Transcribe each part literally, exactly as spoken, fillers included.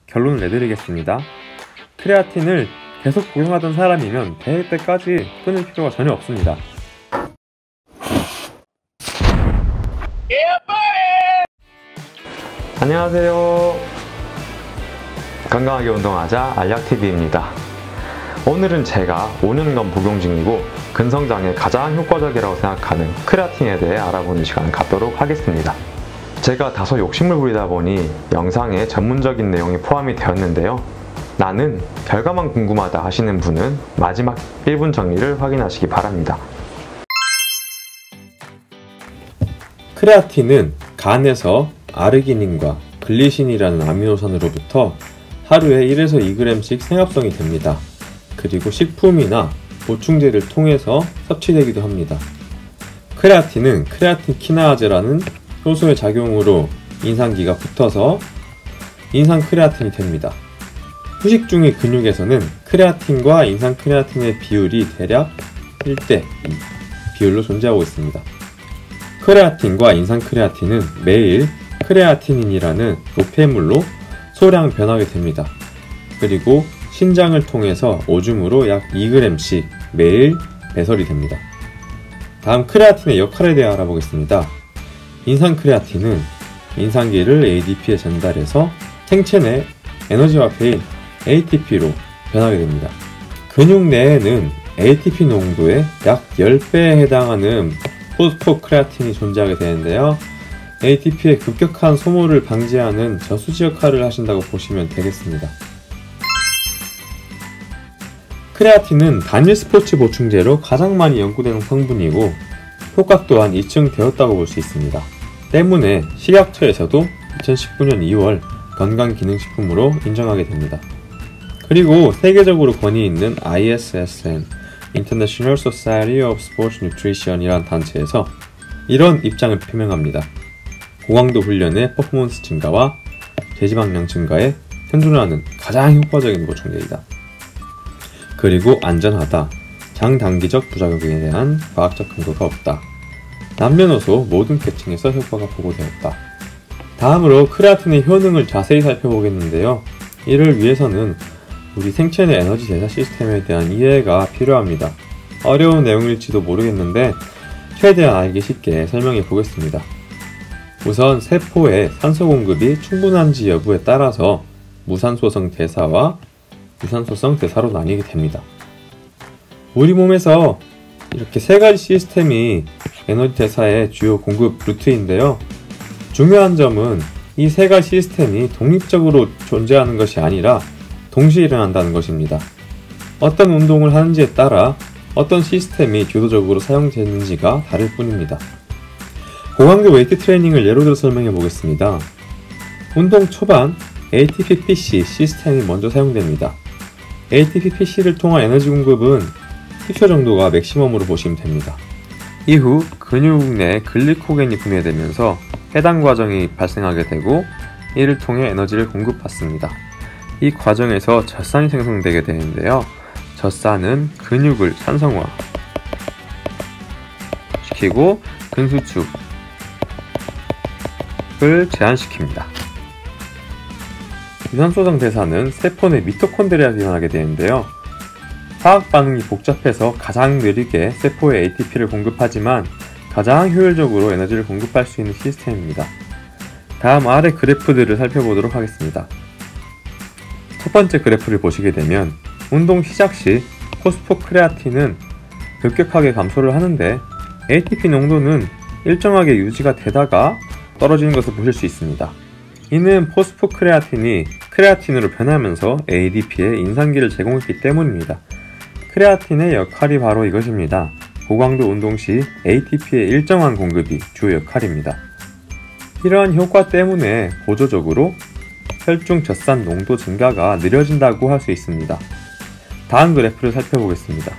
결론을 내드리겠습니다. 크레아틴을 계속 복용하던 사람이면 대회 때까지 끊을 필요가 전혀 없습니다. 안녕하세요. 건강하게 운동하자 알약티비입니다. 오늘은 제가 오 년간 복용 중이고 근성장에 가장 효과적이라고 생각하는 크레아틴에 대해 알아보는 시간을 갖도록 하겠습니다. 제가 다소 욕심을 부리다 보니 영상에 전문적인 내용이 포함이 되었는데요. 나는 결과만 궁금하다 하시는 분은 마지막 일 분 정리를 확인하시기 바랍니다. 크레아틴은 간에서 아르기닌과 글리신이라는 아미노산으로부터 하루에 일에서 이 그램씩 생합성이 됩니다. 그리고 식품이나 보충제를 통해서 섭취되기도 합니다. 크레아틴은 크레아틴 키나아제라는 효소의 작용으로 인산기가 붙어서 인산 크레아틴이 됩니다. 후식 중의 근육에서는 크레아틴과 인산 크레아틴의 비율이 대략 일 대 이 비율로 존재하고 있습니다. 크레아틴과 인산 크레아틴은 매일 크레아티닌이라는 노폐물로 소량 변하게 됩니다. 그리고 신장을 통해서 오줌으로 약 이 그램씩 매일 배설이 됩니다. 다음 크레아틴의 역할에 대해 알아보겠습니다. 인산 크레아틴은 인산기를 에이디피에 전달해서 생체 내 에너지화폐인 에이티피로 변하게 됩니다. 근육 내에는 에이티피 농도의 약 십 배에 해당하는 포스포크레아틴이 존재하게 되는데요. 에이티피의 급격한 소모를 방지하는 저수지 역할을 하신다고 보시면 되겠습니다. 크레아틴은 단일 스포츠 보충제로 가장 많이 연구되는 성분이고 효과 또한 입증되었다고 볼 수 있습니다. 때문에 식약처에서도 이천십구 년 이월 건강기능식품으로 인정하게 됩니다. 그리고 세계적으로 권위 있는 아이에스에스엔 International Society of Sports Nutrition 이란 단체에서 이런 입장을 표명합니다. 고강도 훈련의 퍼포먼스 증가와 제지방량 증가에 현존하는 가장 효과적인 보충제이다. 그리고 안전하다. 장단기적 부작용에 대한 과학적 근거가 없다. 남녀노소 모든 계층에서 효과가 보고되었다. 다음으로 크레아틴의 효능을 자세히 살펴보겠는데요. 이를 위해서는 우리 생체 내 에너지 대사 시스템에 대한 이해가 필요합니다. 어려운 내용일지도 모르겠는데 최대한 알기 쉽게 설명해 보겠습니다. 우선 세포의 산소 공급이 충분한지 여부에 따라서 무산소성 대사와 유산소성 대사로 나뉘게 됩니다. 우리 몸에서 이렇게 세 가지 시스템이 에너지 대사의 주요 공급 루트인데요. 중요한 점은 이 세 가지 시스템이 독립적으로 존재하는 것이 아니라 동시에 일어난다는 것입니다. 어떤 운동을 하는지에 따라 어떤 시스템이 주도적으로 사용되는지가 다를 뿐입니다. 고강도 웨이트 트레이닝을 예로 들어 설명해 보겠습니다. 운동 초반 에이티피-피씨 시스템이 먼저 사용됩니다. 에이티피-피씨를 통한 에너지 공급은 십 초 정도가 맥시멈으로 보시면 됩니다. 이후 근육 내 글리코겐이 분해되면서 해당 과정이 발생하게 되고 이를 통해 에너지를 공급받습니다. 이 과정에서 젖산이 생성되게 되는데요. 젖산은 근육을 산성화 시키고 근수축을 제한시킵니다. 유산소성 대사는 세포 내 미토콘드리아에서 일어나게 되는데요. 화학 반응이 복잡해서 가장 느리게 세포에 에이티피를 공급하지만 가장 효율적으로 에너지를 공급할 수 있는 시스템입니다. 다음 아래 그래프들을 살펴보도록 하겠습니다. 첫 번째 그래프를 보시게 되면 운동 시작 시 포스포크레아틴은 급격하게 감소를 하는데 에이티피 농도는 일정하게 유지가 되다가 떨어지는 것을 보실 수 있습니다. 이는 포스포크레아틴이 크레아틴으로 변하면서 에이디피에 인산기를 제공했기 때문입니다. 크레아틴의 역할이 바로 이것입니다. 고강도 운동 시 에이티피의 일정한 공급이 주 역할입니다. 이러한 효과 때문에 보조적으로 혈중 젖산 농도 증가가 느려진다고 할 수 있습니다. 다음 그래프를 살펴보겠습니다.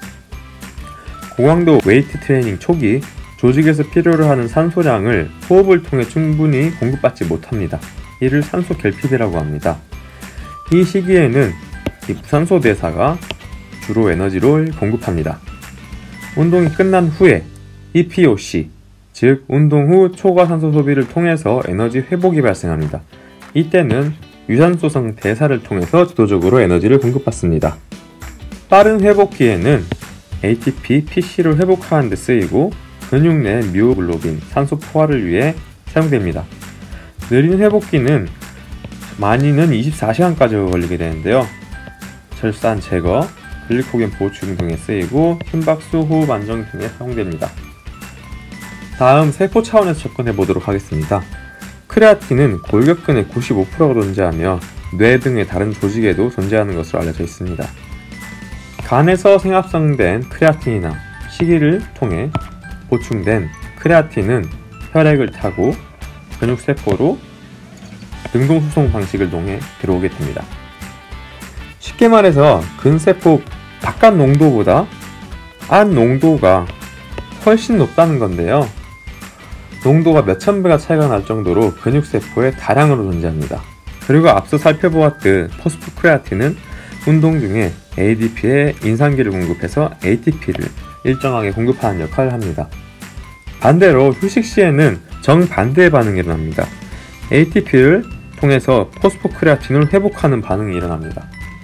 고강도 웨이트 트레이닝 초기 조직에서 필요로 하는 산소량을 호흡을 통해 충분히 공급받지 못합니다. 이를 산소 결핍이라고 합니다. 이 시기에는 이 무산소 대사가 주로 에너지를 공급합니다. 운동이 끝난 후에 이피오씨, 즉 운동 후 초과산소 소비를 통해서 에너지 회복이 발생합니다. 이때는 유산소성 대사를 통해서 주도적으로 에너지를 공급받습니다. 빠른 회복기에는 에이티피, 피씨를 회복하는 데 쓰이고 근육 내 미오글로빈, 산소 포화를 위해 사용됩니다. 느린 회복기는 많이는 이십사 시간까지 걸리게 되는데요. 설산 제거, 글리코겐 보충 등에 쓰이고 심박수, 호흡 안정 등에 사용됩니다. 다음 세포 차원에서 접근해 보도록 하겠습니다. 크레아틴은 골격근의 구십오 퍼센트가 존재하며 뇌 등의 다른 조직에도 존재하는 것으로 알려져 있습니다. 간에서 생합성된 크레아틴이나 식이를 통해 보충된 크레아틴은 혈액을 타고 근육세포로 능동수송 방식을 통해 들어오게 됩니다. 쉽게 말해서 근세포 바깥 농도보다 안 농도가 훨씬 높다는 건데요. 농도가 몇천 배가 차이가 날 정도로 근육세포에 다량으로 존재합니다. 그리고 앞서 살펴보았듯 포스포크레아틴은 운동 중에 에이디피에 인산기를 공급해서 에이티피를 일정하게 공급하는 역할을 합니다. 반대로 휴식 시에는 정반대의 반응이 일어납니다. 에이티피를 통해서 포스포크레아틴을 회복하는 반응이 일어납니다.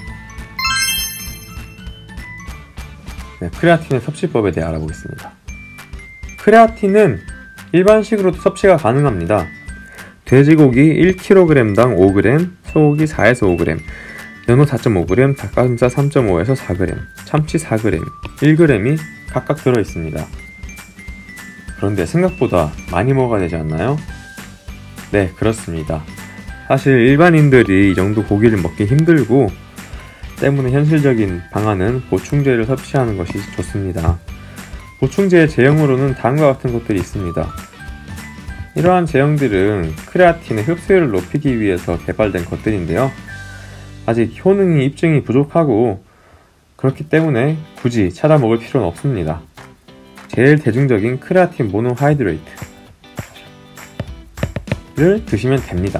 네, 크레아틴의 섭취법에 대해 알아보겠습니다. 크레아틴은 일반식으로도 섭취가 가능합니다. 돼지고기 일 킬로그램당 오 그램, 소고기 사에서 오 그램, 연어 사 점 오 그램, 닭가슴살 삼 점 오에서 사 그램, 참치 사 그램, 일 그램이 각각 들어있습니다. 그런데 생각보다 많이 먹어야 되지 않나요? 네, 그렇습니다. 사실 일반인들이 이 정도 고기를 먹기 힘들고 때문에 현실적인 방안은 보충제를 섭취하는 것이 좋습니다. 보충제의 제형으로는 다음과 같은 것들이 있습니다. 이러한 제형들은 크레아틴의 흡수율을 높이기 위해서 개발된 것들인데요. 아직 효능이 입증이 부족하고 그렇기 때문에 굳이 찾아 먹을 필요는 없습니다. 제일 대중적인 크레아틴 모노하이드레이트를 드시면 됩니다.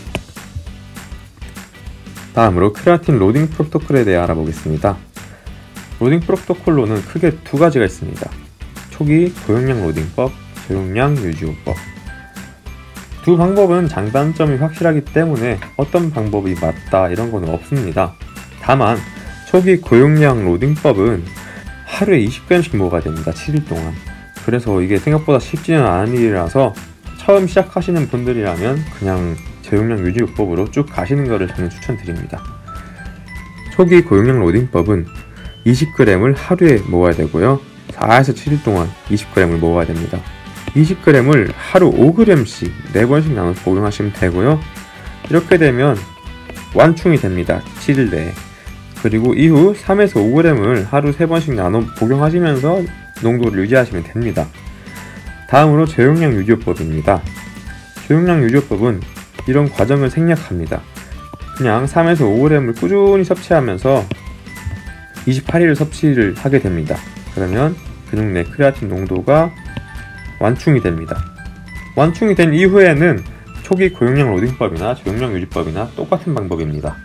다음으로 크레아틴 로딩 프로토콜에 대해 알아보겠습니다. 로딩 프로토콜로는 크게 두 가지가 있습니다. 초기 고용량 로딩법, 저용량 유지호법. 두 방법은 장단점이 확실하기 때문에 어떤 방법이 맞다 이런 건 없습니다. 다만 초기 고용량 로딩법은 하루에 이십 그램씩 먹어야 됩니다. 칠 일 동안. 그래서 이게 생각보다 쉽지는 않은 일이라서 처음 시작하시는 분들이라면 그냥 저용량 유지요법으로 쭉 가시는 것을 저는 추천드립니다. 초기 고용량 로딩법은 이십 그램을 하루에 먹어야 되고요. 사에서 칠 일 동안 이십 그램을 먹어야 됩니다. 이십 그램을 하루 오 그램씩 네 번씩 나눠서 복용하시면 되고요. 이렇게 되면 완충이 됩니다. 칠 일 내에. 그리고 이후 삼에서 오 그램을 하루 세 번씩 나눠 복용하시면서 농도를 유지하시면 됩니다. 다음으로 저용량 유지요법입니다. 저용량 유지요법은 이런 과정을 생략합니다. 그냥 삼에서 오 그램을 꾸준히 섭취하면서 이십팔 일을 섭취를 하게 됩니다. 그러면 근육 내 크레아틴 농도가 완충이 됩니다. 완충이 된 이후에는 초기 고용량 로딩법이나 저용량 유지법이나 똑같은 방법입니다.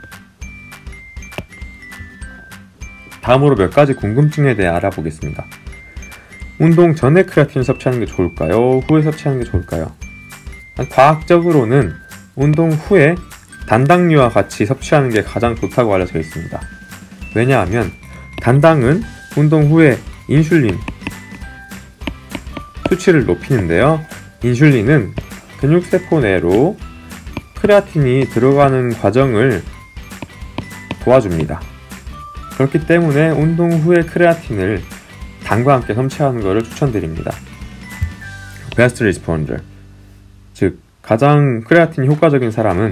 다음으로 몇 가지 궁금증에 대해 알아보겠습니다. 운동 전에 크레아틴을 섭취하는 게 좋을까요? 후에 섭취하는 게 좋을까요? 과학적으로는 운동 후에 단당류와 같이 섭취하는 게 가장 좋다고 알려져 있습니다. 왜냐하면 단당은 운동 후에 인슐린 수치를 높이는데요. 인슐린은 근육세포 내로 크레아틴이 들어가는 과정을 도와줍니다. 그렇기 때문에 운동 후에 크레아틴을 당과 함께 섭취하는 것을 추천드립니다. 베스트 리스폰더, 즉 가장 크레아틴이 효과적인 사람은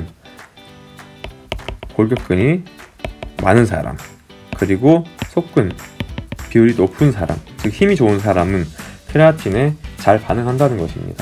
골격근이 많은 사람, 그리고 속근 비율이 높은 사람, 즉 힘이 좋은 사람은 크레아틴에 잘 반응한다는 것입니다.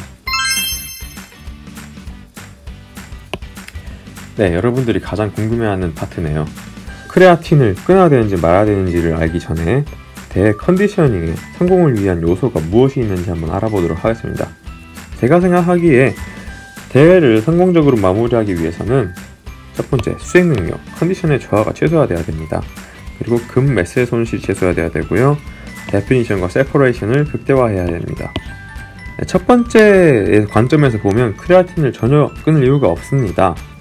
네, 여러분들이 가장 궁금해하는 파트네요. 크레아틴을 끊어야 되는지 말아야 되는지를 알기 전에 대회 컨디셔닝에 성공을 위한 요소가 무엇이 있는지 한번 알아보도록 하겠습니다. 제가 생각하기에 대회를 성공적으로 마무리하기 위해서는 첫 번째, 수행 능력, 컨디션의 저하가 최소화되어야 됩니다. 그리고 금 매스의 손실이 최소화되어야 되고요. 데피니션과 세퍼레이션을 극대화해야 됩니다. 첫 번째 관점에서 보면 크레아틴을 전혀 끊을 이유가 없습니다.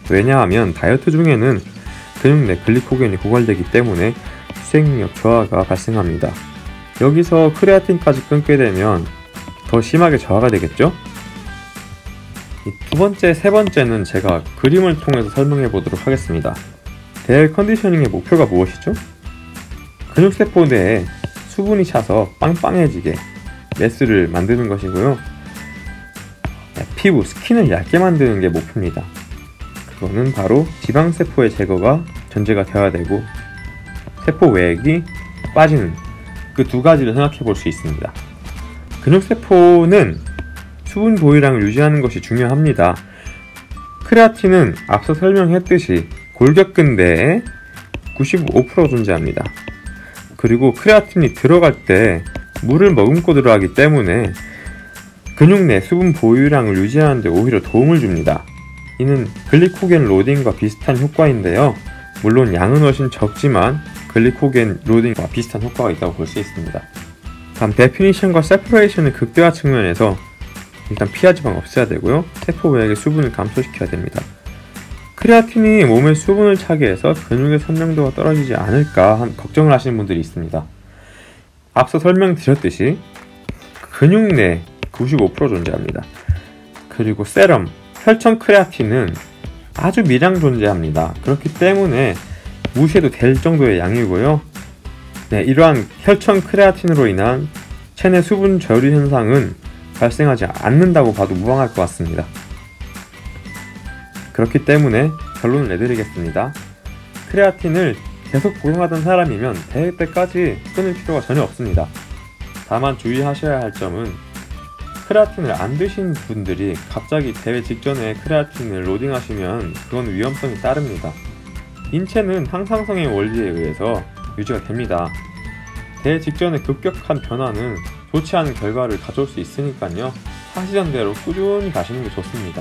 왜냐하면 다이어트 중에는 근육 내 글리코겐이 고갈되기 때문에 수행력 저하가 발생합니다. 여기서 크레아틴까지 끊게 되면 더 심하게 저하가 되겠죠? 이 두 번째, 세 번째는 제가 그림을 통해서 설명해 보도록 하겠습니다. 대회 컨디셔닝의 목표가 무엇이죠? 근육세포 내에 수분이 차서 빵빵해지게 매스를 만드는 것이고요. 피부, 스킨을 얇게 만드는 게 목표입니다. 그거는 바로 지방세포의 제거가 전제가 되어야 되고 세포 외액이 빠지는 그 두 가지를 생각해 볼 수 있습니다. 근육세포는 수분 보유량을 유지하는 것이 중요합니다. 크레아틴은 앞서 설명했듯이 골격근 내에 구십오 퍼센트 존재합니다. 그리고 크레아틴이 들어갈 때 물을 머금고 들어가기 때문에 근육 내 수분 보유량을 유지하는 데 오히려 도움을 줍니다. 이는 글리코겐 로딩과 비슷한 효과인데요. 물론 양은 훨씬 적지만 글리코겐 로딩과 비슷한 효과가 있다고 볼 수 있습니다. 다음 데피니션과 세퍼레이션의 극대화 측면에서 일단 피하지만 없애야 되고요. 세포 외액의 수분을 감소시켜야 됩니다. 크레아틴이 몸에 수분을 차게 해서 근육의 선명도가 떨어지지 않을까 한 걱정을 하시는 분들이 있습니다. 앞서 설명드렸듯이 근육 내 구십오 퍼센트 존재합니다. 그리고 세럼, 혈청 크레아틴은 아주 미량 존재합니다. 그렇기 때문에 무시해도 될 정도의 양이고요. 네, 이러한 혈청 크레아틴으로 인한 체내 수분 저류 현상은 발생하지 않는다고 봐도 무방할 것 같습니다. 그렇기 때문에 결론을 내드리겠습니다. 크레아틴을 계속 복용하던 사람이면 대회 때까지 끊을 필요가 전혀 없습니다. 다만 주의하셔야 할 점은 크레아틴을 안 드신 분들이 갑자기 대회 직전에 크레아틴을 로딩하시면 그건 위험성이 따릅니다. 인체는 항상성의 원리에 의해서 유지가 됩니다. 대회 직전에 급격한 변화는 좋지 않은 결과를 가져올 수 있으니까요. 하시던 대로 꾸준히 가시는 게 좋습니다.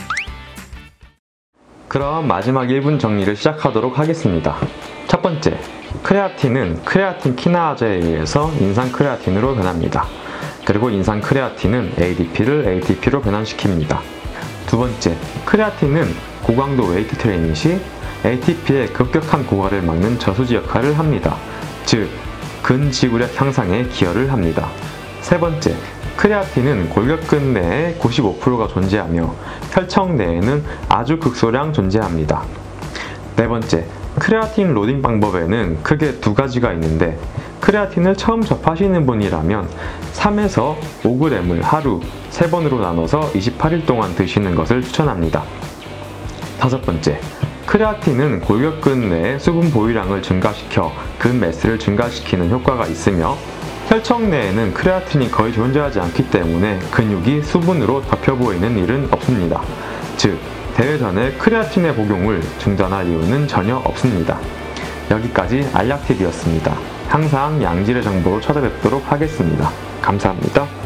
그럼 마지막 일 분 정리를 시작하도록 하겠습니다. 첫 번째, 크레아틴은 크레아틴 키나아제에 의해서 인산 크레아틴으로 변합니다. 그리고 인산 크레아틴은 에이디피를 에이티피로 변환시킵니다. 두 번째, 크레아틴은 고강도 웨이트 트레이닝 시 에이티피의 급격한 고갈을 막는 저수지 역할을 합니다. 즉, 근지구력 향상에 기여를 합니다. 세 번째, 크레아틴은 골격근 내에 구십오 퍼센트가 존재하며 혈청 내에는 아주 극소량 존재합니다. 네 번째, 크레아틴 로딩 방법에는 크게 두 가지가 있는데 크레아틴을 처음 접하시는 분이라면 삼에서 오 그램을 하루 세 번으로 나눠서 이십팔 일 동안 드시는 것을 추천합니다. 다섯 번째, 크레아틴은 골격근 내의 수분 보유량을 증가시켜 근 매스를 증가시키는 효과가 있으며 혈청 내에는 크레아틴이 거의 존재하지 않기 때문에 근육이 수분으로 덮여 보이는 일은 없습니다. 즉, 대회 전에 크레아틴의 복용을 중단할 이유는 전혀 없습니다. 여기까지 알약팁이었습니다. 항상 양질의 정보로 찾아뵙도록 하겠습니다. 감사합니다.